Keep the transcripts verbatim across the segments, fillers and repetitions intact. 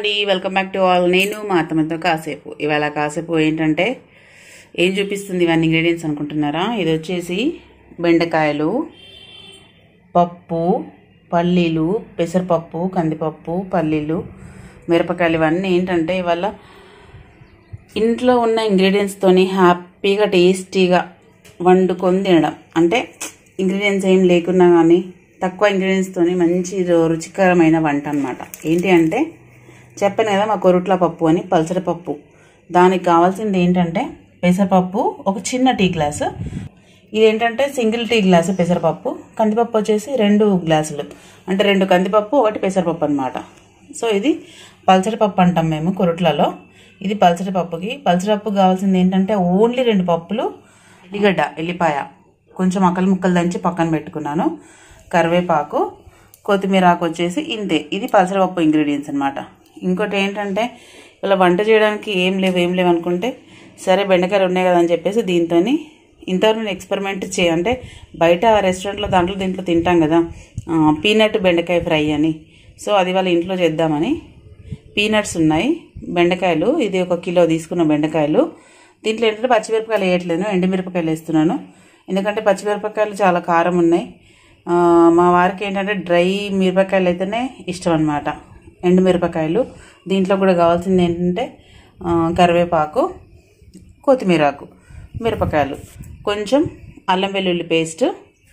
అండి, welcome back to all. నేను మా అత్తమ్మతో కాసేపు ఇవాళ కాసేపు ఏంటంటే ఏం చూపిస్తుంది ఇవన్నీ ఇంగ్రీడియంట్స్ అనుకుంటున్నారా? ఇది వచ్చేసి బెండకాయలు, పప్పు, పల్లీలు, పెసరపప్పు, కందిపప్పు, పల్లీలు, మిరపకాయలు. ఇవన్నీ ఏంటంటే ఇవాళ ఇంట్లో ఉన్న ఇంగ్రీడియంట్స్తోని హ్యాపీగా టేస్టీగా వండుకొని తినడం. అంటే ఇంగ్రీడియంట్స్ ఏం లేకున్నా కానీ తక్కువ ఇంగ్రీడియంట్స్తోని మంచి రుచికరమైన వంట అనమాట. ఏంటి అంటే చెప్పాను కదా, మా కొరుట్ల పప్పు అని, పల్సర పప్పు. దానికి కావాల్సింది ఏంటంటే పెసరపప్పు ఒక చిన్న టీ గ్లాసు, ఇదేంటంటే సింగిల్ టీ గ్లాసు పెసరపప్పు, కందిపప్పు వచ్చేసి రెండు గ్లాసులు, అంటే రెండు కందిపప్పు ఒకటి పెసరపప్పు అనమాట. సో ఇది పల్సరపప్పు అంటాం మేము కొరుట్లలో. ఇది పల్సరపప్పుకి. పల్సరపప్పు కావాల్సింది ఏంటంటే ఓన్లీ రెండు పప్పులు, ఎల్లిగడ్డ, ఎల్లిపాయ కొంచెం అక్కలు ముక్కలు దంచి పక్కన పెట్టుకున్నాను, కరివేపాకు, కొత్తిమీర ఆకు వచ్చేసి ఇంతే. ఇది పల్సరపప్పు ఇంగ్రీడియంట్స్ అనమాట. ఇంకోటి ఏంటంటే ఇలా వంట చేయడానికి ఏం లేవు ఏం లేవు అనుకుంటే సరే బెండకాయలు ఉన్నాయి కదా అని చెప్పేసి దీంతో ఇంతవరకు నేను ఎక్స్పెరిమెంట్ చే అంటే బయట రెస్టారెంట్లో దాంట్లో దీంట్లో తింటాం కదా పీనట్ బెండకాయ ఫ్రై అని. సో అది వాళ్ళ ఇంట్లో చేద్దామని పీనట్స్ ఉన్నాయి, బెండకాయలు, ఇది ఒక కిలో తీసుకున్న బెండకాయలు. దీంట్లో ఏంటంటే పచ్చిమిరపకాయలు వేయట్లేదు, ఎండుమిరపకాయలు వేస్తున్నాను. ఎందుకంటే పచ్చిమిరపకాయలు చాలా కారం ఉన్నాయి. మా వారికి ఏంటంటే డ్రై మిరపకాయలు అయితేనే ఇష్టం అనమాట, ఎండుమిరపకాయలు. దీంట్లో కూడా కావాల్సింది ఏంటంటే కరివేపాకు, కొత్తిమీరాకు, మిరపకాయలు, కొంచెం అల్లం వెల్లుల్లి పేస్ట్,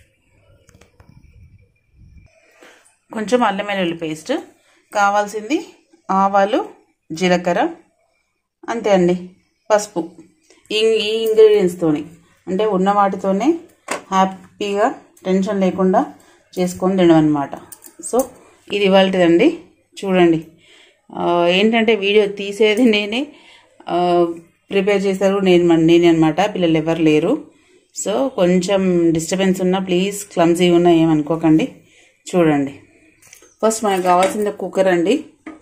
కొంచెం అల్లం వెల్లుల్లి పేస్ట్ కావాల్సింది, ఆవాలు, జీలకర్ర, అంతే అండి. పసుపు. ఈ ఈ ఇంగ్రీడియంట్స్తోని అంటే ఉన్న వాటితోనే హ్యాపీగా టెన్షన్ లేకుండా చేసుకొని తినడం అనమాట. సో ఇది ఇవాళదండి. చూడండి, ఏంటంటే వీడియో తీసేది నేనే, ప్రిపేర్ చేశారు నేను నేనే అనమాట, పిల్లలు ఎవరు లేరు. సో కొంచెం డిస్టర్బెన్స్ ఉన్నా ప్లీజ్, క్లమ్జీ ఉన్నా ఏమనుకోకండి. చూడండి, ఫస్ట్ మనకు కావాల్సింది కుక్కర్ అండి.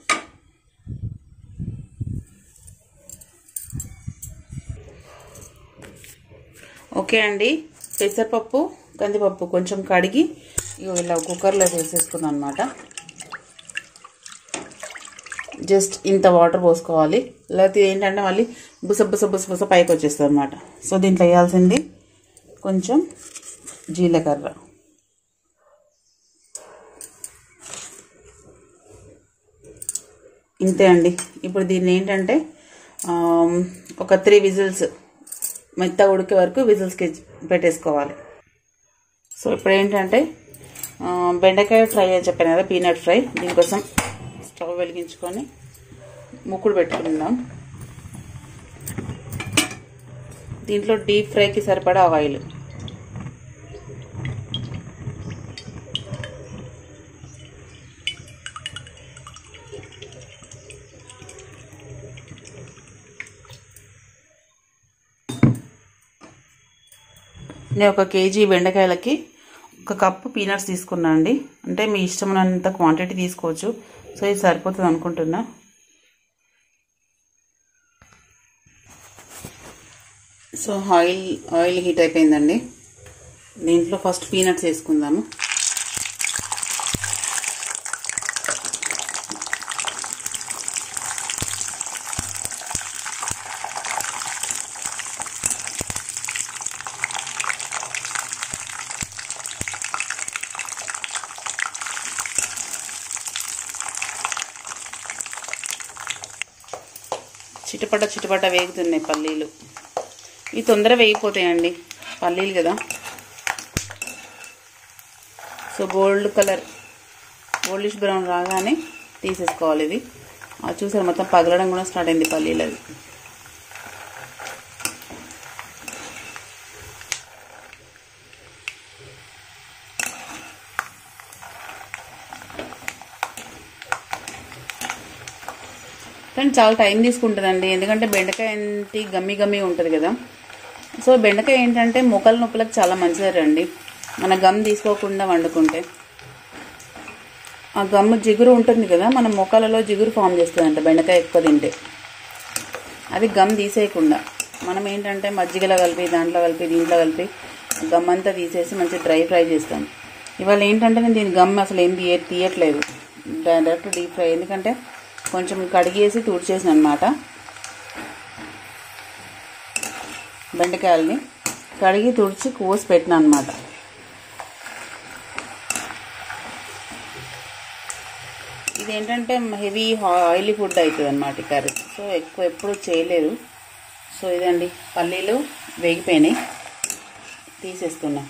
ఓకే అండి, పెసరపప్పు, కందిపప్పు కొంచెం కడిగి ఇలా కుక్కర్లో వేసేసుకున్నాను అనమాట. జస్ట్ ఇంత వాటర్ పోసుకోవాలి, లేకపోతే ఏంటంటే మళ్ళీ బుస బుస బుస బుస పైకి వచ్చేస్తుంది అనమాట. సో దీంట్లో వేయాల్సింది కొంచెం జీలకర్ర, ఇంతే అండి. ఇప్పుడు దీన్ని ఏంటంటే ఒక త్రీ విజిల్స్ మెత్తగా ఉడికే వరకు విజిల్స్కి పెట్టేసుకోవాలి. సో ఇప్పుడు ఏంటంటే బెండకాయ ఫ్రై అని చెప్పాను కదా, పీనట్ ఫ్రై. దీనికోసం స్టవ్ వెలిగించుకొని ముక్కుడు పెట్టుకుందాం. దీంట్లో డీప్ ఫ్రైకి సరిపడా ఆయిల్, నేను ఒక కేజీ బెండకాయలకి ఒక కప్పు పీనట్స్ తీసుకున్నా అండి. అంటే మీ ఇష్టమైనంత క్వాంటిటీ తీసుకోవచ్చు. సో ఇది సరిపోతుంది అనుకుంటున్నా. సో ఆయిల్ ఆయిల్ హీట్ అయిపోయిందండి. దీంట్లో ఫస్ట్ పీనట్స్ వేసుకుందాము. చిటపట చిటపట వేగుతున్నాయి పల్లీలు. ఇవి తొందరగా వేగిపోతాయండి, పల్లీలు కదా. So gold colour, goldish brown రాగానే తీసేసుకోవాలి. ఇది చూసారు మొత్తం పగలడం కూడా స్టార్ట్ అయింది పల్లీలు. అది కానీ చాలా టైం తీసుకుంటుందండి, ఎందుకంటే బెండకాయ ఏంటి గమ్మి గమ్మి ఉంటుంది కదా. సో బెండకాయ ఏంటంటే మొక్కల నొప్పులకు చాలా మంచిదండి. మన గమ్ తీసుకోకుండా వండుకుంటే ఆ గమ్ము జిగురు ఉంటుంది కదా, మన మొక్కలలో జిగురు ఫామ్ చేస్తుందంట బెండకాయ ఎక్కువ తింటే. అది గమ్ తీసేయకుండా మనం ఏంటంటే మజ్జిగలో కలిపి, దాంట్లో కలిపి, దీంట్లో కలిపి గమ్ అంతా తీసేసి మంచి డ్రై ఫ్రై చేస్తాం. ఇవాళ ఏంటంటే నేను దీని గమ్ అసలు ఏం తీయ తీయట్లేదు డైరెక్ట్ డీప్ ఫ్రై. ఎందుకంటే కొంచెం కడిగేసి తుడిచేసాను అన్నమాట. బెండకాయల్ని కడిగి తుడిచి కోసి పెట్టినా అన్నమాట. ఇదేంటంటే హెవీ ఆయిలీ ఫుడ్ అవుతుంది అన్నమాట ఈ కర్రీ. సో ఎక్కువ ఎప్పుడు చేయలేదు. సో ఇదండి, పల్లీలు వేగిపోయినాయి, తీసేస్తున్నా.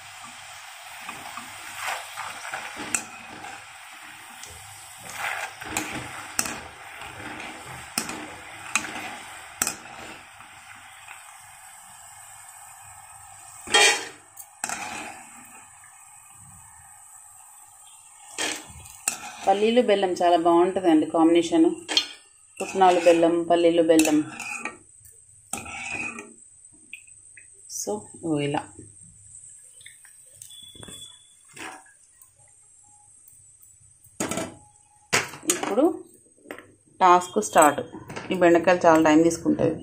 పల్లీలు బెల్లం చాలా బాగుంటుందండి కాంబినేషను. పుట్నాలు బెల్లం, పల్లీలు బెల్లం. సో ఇలా ఇప్పుడు టాస్క్ స్టార్ట్. ఈ బెండకాయలు చాలా టైం తీసుకుంటుంది.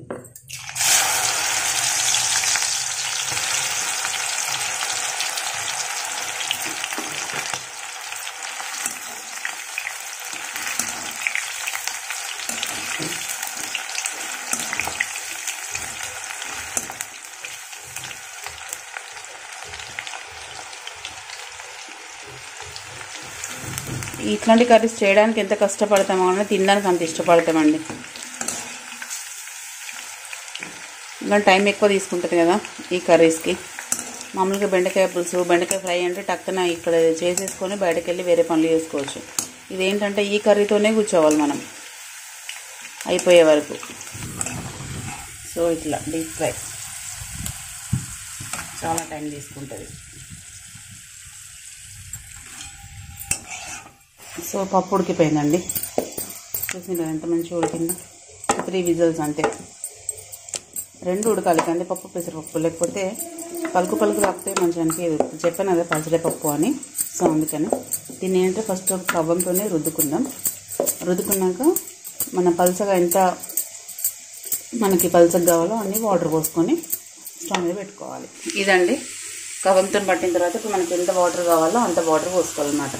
ఇట్లాంటి కర్రీస్ చేయడానికి ఎంత కష్టపడతామో అని తినడానికి అంత ఇష్టపడతామండి. ఇంకా టైం ఎక్కువ తీసుకుంటుంది కదా ఈ కర్రీస్కి. మామూలుగా బెండకాయ పులుసు, బెండకాయ ఫ్రై అంటే టక్కున ఇక్కడ చేసేసుకొని బయటకు వెళ్ళి వేరే పనులు చేసుకోవచ్చు. ఇదేంటంటే ఈ కర్రీతోనే కూర్చోవాలి మనం అయిపోయే వరకు. సో ఇట్లా డీప్ ఫ్రై చాలా టైం తీసుకుంటుంది. సో పప్పు ఉడికిపోయిందండి, చూసిందా ఎంత మంచిగా ఉడికిందో. త్రీ విజిల్స్ అంతే. రెండు ఉడకాలి కందిపప్పు పెసరపప్పు, లేకపోతే పలుకు పలుకు రాకపోతే మంచిగా అనిపించదు. చెప్పాను అదే పసరపప్పు అని. సో అందుకని దీన్ని ఏంటంటే ఫస్ట్ కవ్వంతోనే రుద్దుకుందాం. రుద్దుకున్నాక మన పలసగా ఎంత మనకి పలసగా కావాలో అన్ని వాటర్ పోసుకొని స్టవ్ మీద పెట్టుకోవాలి. ఇదండి కవ్వంతో పట్టిన తర్వాత ఇప్పుడు మనకి ఎంత వాటర్ కావాలో అంత వాటర్ పోసుకోవాలన్నమాట.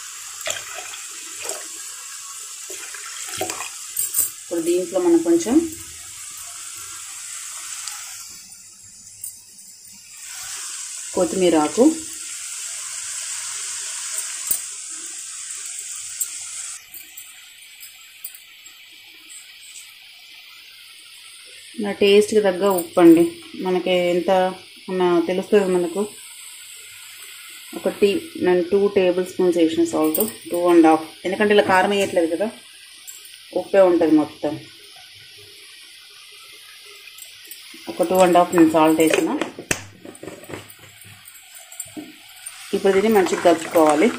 ఇప్పుడు దీంట్లో మనం కొంచెం కొత్తిమీర ఆకు, నా టేస్ట్కి తగ్గ ఉప్పు అండి. మనకి ఎంత మన తెలుస్తుంది మనకు. ఒక టీ నేను టూ టేబుల్ స్పూన్స్ వేసిన సాల్ట్, టూ అండ్ హాఫ్, ఎందుకంటే ఇలా కారం వేయట్లేదు కదా, ఉప్పే ఉంటుంది మొత్తం. ఒక టూ అండ్ హాఫ్ నేను సాల్ట్ వేసిన. ఇప్పుడు దీన్ని మంచిగా కలుపుకోవాలి.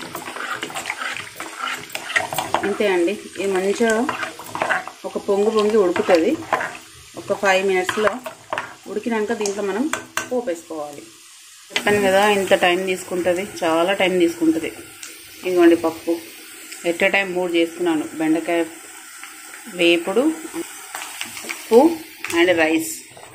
అంతే అండి. ఇది మంచిగా ఒక పొంగు పొంగి ఉడుకుతుంది. ఒక ఫైవ్ మినిట్స్లో ఉడికినాక దీంట్లో మనం పోపు వేసుకోవాలి. చెప్పాను కదా ఇంత టైం తీసుకుంటుంది, చాలా టైం తీసుకుంటుంది. ఇదిగోండి పప్పు ఎట్ ఏ టైం మూడు చేసుకున్నాను. బెండకాయ వేపుడు, ఉప్పు అండ్ రైస్.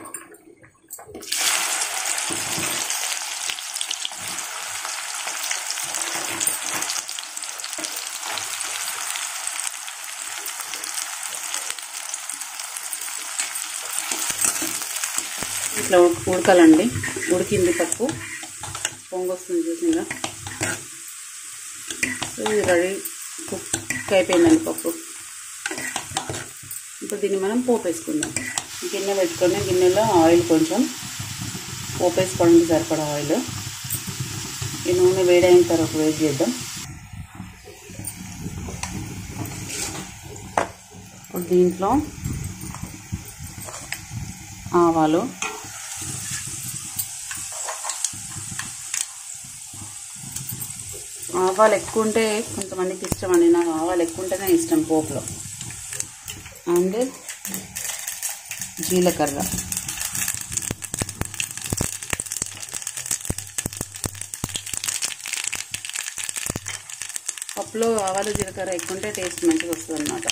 ఇట్లా ఉడకాలండి. ఉడికింది పప్పు, పొంగు వస్తుంది చూసిందా. సో ఇది రెడీ, కుక్ అయిపోయిందండి పప్పు. ఇప్పుడు దీన్ని మనం పోపు వేసుకుందాం. గిన్నె పెట్టుకొని గిన్నెలో ఆయిల్ కొంచెం పోపు వేసుకోవడానికి సరిపడా ఆయిల్. ఈ నూనె వేడైన తర్వాత వేడి చేద్దాం. ఇప్పుడు దీంట్లో ఆవాలు, ఆవాలు ఎక్కువ ఉంటే కొంతమందికి ఇష్టం అండి. నాకు ఆవాలు ఎక్కువ ఉంటేనే ఇష్టం పోపులో. అండ్ జీలకర్ర, పప్పులో ఆవాలు జీలకర్ర ఎక్కువ ఉంటే టేస్ట్ మంచిగా వస్తుంది అన్నమాట.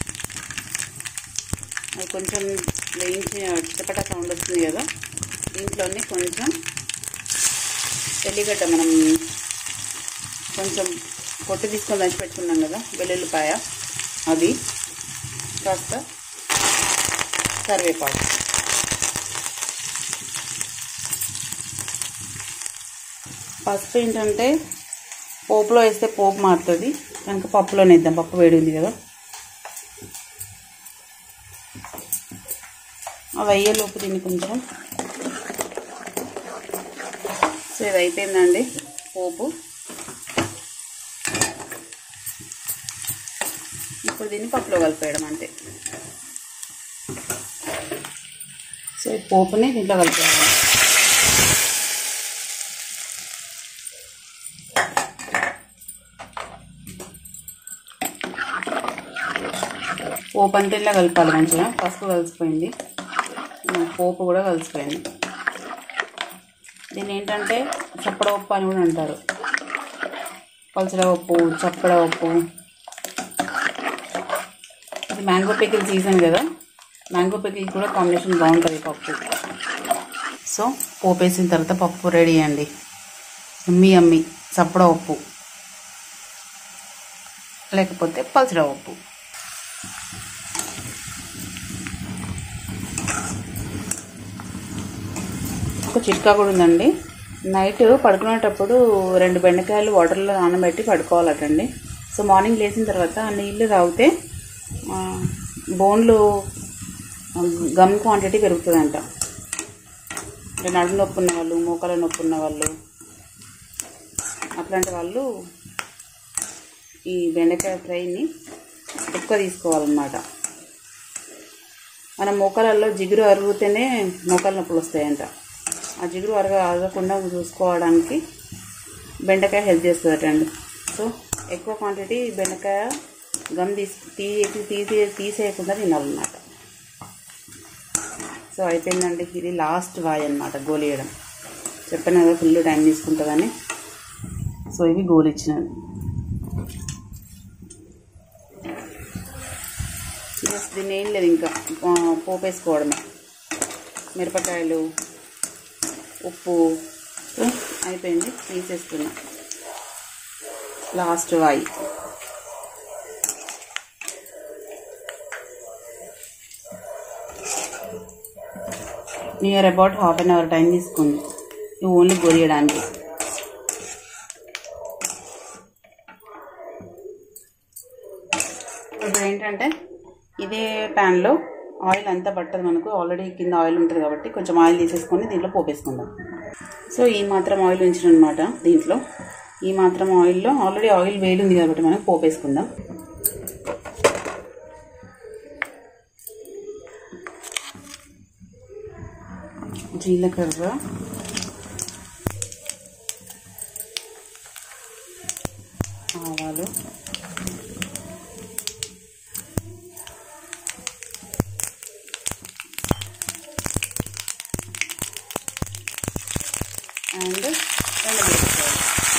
అది కొంచెం వేయించి చిటపట సౌండ్ వస్తుంది కదా, దీంట్లోనే కొంచెం ఎల్లిగడ్డ మనం కొంచెం పొట్టు తీసుకొని దంచి పెట్టుకున్నాం కదా, వెల్లుల్లిపాయ, అది కాస్త కరివేపాకు. పసుపు ఏంటంటే పోపులో వేస్తే పోపు మారుతుంది కనుక పప్పులోనే వేద్దాం, పప్పు వేడి ఉంది కదా. అవి అయ్యేలోపు దీన్ని కొంచెం, సో ఇది అయిపోయిందండి పోపు. ఇప్పుడు దీన్ని పప్పులో కలిపేయడం అంతే. సో ఈ పోపుని దీంట్లో కలిపేయాలి. పోపు అంతా ఇలా కలపాలి మంచిగా. పసుపు కలిసిపోయింది, పోపు కూడా కలిసిపోయింది. దీన్ని ఏంటంటే చప్పడ ఉప్పు అని కూడా అంటారు. పల్చడ ఉప్పు, చప్పడ ఉప్పు. ఇది మ్యాంగో పికిల్ సీజన్ కదా, మ్యాంగో పికిల్ కూడా కాంబినేషన్ బాగుంటుంది పప్పు. సో పోపు వేసిన తర్వాత పప్పు రెడీ అండి. అమ్మి అమ్మి చప్పడ ఉప్పు లేకపోతే పల్చడ ఉప్పు. ఒక చిట్కా కూడా ఉందండి. నైట్ పడుకునేటప్పుడు రెండు బెండకాయలు వాటర్లో నానబెట్టి పడుకోవాలటండి. సో మార్నింగ్ లేచిన తర్వాత ఆ నీళ్ళు తాగితే బోన్లు గమ్ క్వాంటిటీ పెరుగుతుందంట. అంటే నడుము నొప్పి ఉన్న వాళ్ళు, మోకాల నొప్పి ఉన్న వాళ్ళు, అట్లాంటి వాళ్ళు ఈ బెండకాయ ఫ్రైని ఎక్కువ తీసుకోవాలన్నమాట. మన మోకాలలో జిగురు అరుగుతేనే మోకాల నొప్పులు వస్తాయంట. ఆ జిగురు అరగ అరగకుండా చూసుకోవడానికి బెండకాయ హెల్ప్ చేస్తుందటండి. సో ఎక్కువ క్వాంటిటీ బెండకాయ గమ్ తీసి తీసి తీసే తీసేయకుండా తినాలన్నమాట. సో అయిపోయిందండి. ఇది లాస్ట్ వాయ్ అన్నమాట గోలియడం. చెప్పాను కదా ఫుల్ టైం తీసుకుంటుందని. సో ఇవి గోలిచ్చినవి. జస్ట్ దీన్ని ఏం లేదు, ఇంకా పోపు వేసుకోవడమే. మిరపకాయలు, ఉప్పు అయిపోయింది, తీసేస్తున్నా. లాస్ట్ వాయి. Near about half an hour time తీసుకుంది ఇవి ఓన్లీ గొరియడానికి. ఇప్పుడు ఏంటంటే ఇదే ప్యాన్లో ఆయిల్ అంతా పట్టదు మనకు, ఆల్రెడీ కింద ఆయిల్ ఉంటుంది కాబట్టి కొంచెం ఆయిల్ తీసేసుకొని దీంట్లో పోపేసుకుందాం. సో ఈ మాత్రం ఆయిల్ ఉంచిన అనమాట దీంట్లో. ఈ మాత్రం ఆయిల్లో ఆల్రెడీ ఆయిల్ వేడి ఉంది కాబట్టి మనం పోపేసుకుందాం. జీలకర్ర, ఆవాలు, అండ్ ఎండుమిరపకాయలు.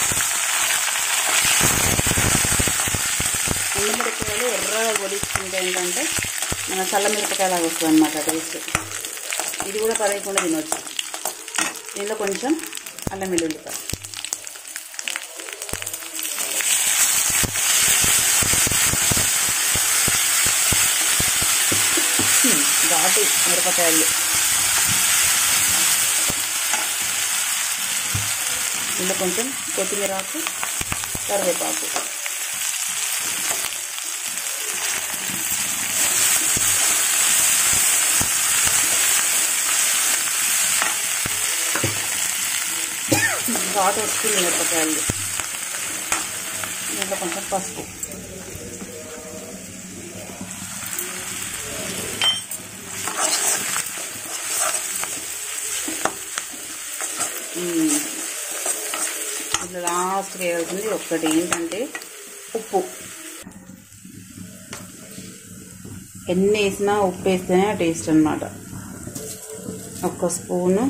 ఎండుమిరపకాయలు ఎర్రగా గొలిచుకుంటే ఏంటంటే మన చల్ల మిరపకాయలాగా వస్తుంది అన్నమాట టేస్ట్. ఇది కూడా పడేయకుండా తినవచ్చు. దీనిలో కొంచెం అల్లం వెల్లుల్లిపాయ, ఘాటు మిరపకాయలు, ఇందులో కొంచెం కొత్తిమీర ఆకు, కరివేపాకు, ఘాటు వస్తుంది మిరపకాయలు. దీంట్లో కొంచెం పసుపు, ఇట్లా లాస్ట్గా వేయాల్సింది ఒక్కటి ఏంటంటే ఉప్పు. ఎన్ని వేసినా ఉప్పు వేస్తేనే టేస్ట్ అన్నమాట. ఒక్క స్పూను,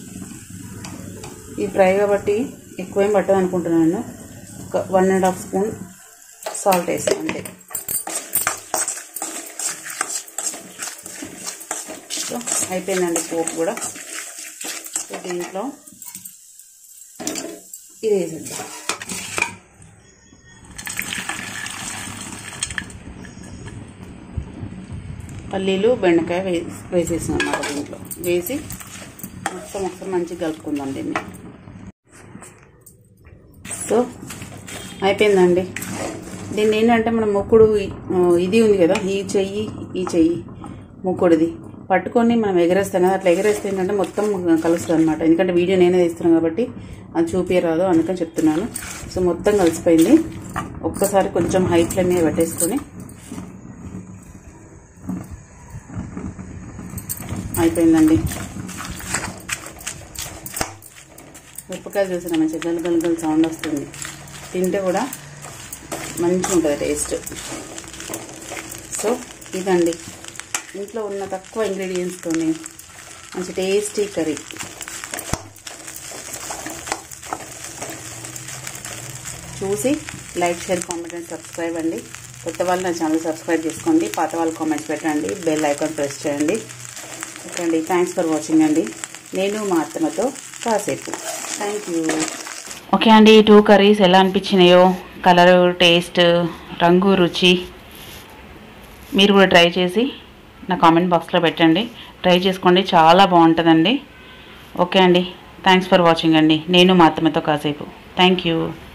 ఈ ఫ్రై కాబట్టి ఎక్కువేం పట్టదు అనుకుంటున్నాను. ఒక one and half spoon salt వేసాను అంతే. సో అయిపోయిందండి పోపు కూడా. సో దీంట్లో ఇది వేసేద్దాం. పల్లీలు బెండకాయ వే వేసేసాం అన్నమాట దీంట్లో. వేసి మొత్తం ఒకసారి మంచిగా కలుపుకుందాం దీన్ని. సో అయిపోయిందండి. దీన్ని ఏంటంటే మనం ముక్కుడు ఇది ఉంది కదా, ఈ చెయ్యి ఈ చెయ్యి ముక్కుడిది పట్టుకొని మనం ఎగరేస్తాం కదా, అట్లా ఎగరేస్తే ఏంటంటే మొత్తం కలుస్తుంది అనమాట. ఎందుకంటే వీడియో నేనే తీస్తున్నాను కాబట్టి అది చూపించరాదు, అందుకని చెప్తున్నాను. సో మొత్తం కలిసిపోయింది. ఒక్కసారి కొంచెం హై ఫ్లేమ్ మీద పెట్టేసుకొని అయిపోయిందండి. మిరపకాయలు చూసిన మంచిగా గల్ గల్ గల్ సౌండ్ వస్తుంది. తింటే కూడా మంచిగా ఉంటుంది టేస్ట్. సో ఇదండి ఇంట్లో ఉన్న తక్కువ ఇంగ్రీడియంట్స్తో మంచి టేస్టీ కర్రీ. చూసి like, share, comment and subscribe అండి. కొత్త వాళ్ళు నా ఛానల్ సబ్స్క్రైబ్ చేసుకోండి, పాత వాళ్ళు కామెంట్స్ పెట్టండి, బెల్ ఐకాన్ ప్రెస్ చేయండి. ఓకే అండి, థ్యాంక్స్ ఫర్ వాచింగ్ అండి. నేను మా అత్తమ్మతో కాసేపు. Thank you. ఓకే అండి, టూ కర్రీస్ ఎలా అనిపించినాయో, కలరు, టేస్ట్, రంగు, రుచి మీరు కూడా ట్రై చేసి నా కామెంట్ బాక్స్లో పెట్టండి. ట్రై చేసుకోండి, చాలా బాగుంటుందండి. ఓకే అండి, థ్యాంక్స్ ఫర్ వాచింగ్ అండి. నేను మా అత్తమ్మతో కాసేపు. Thank you.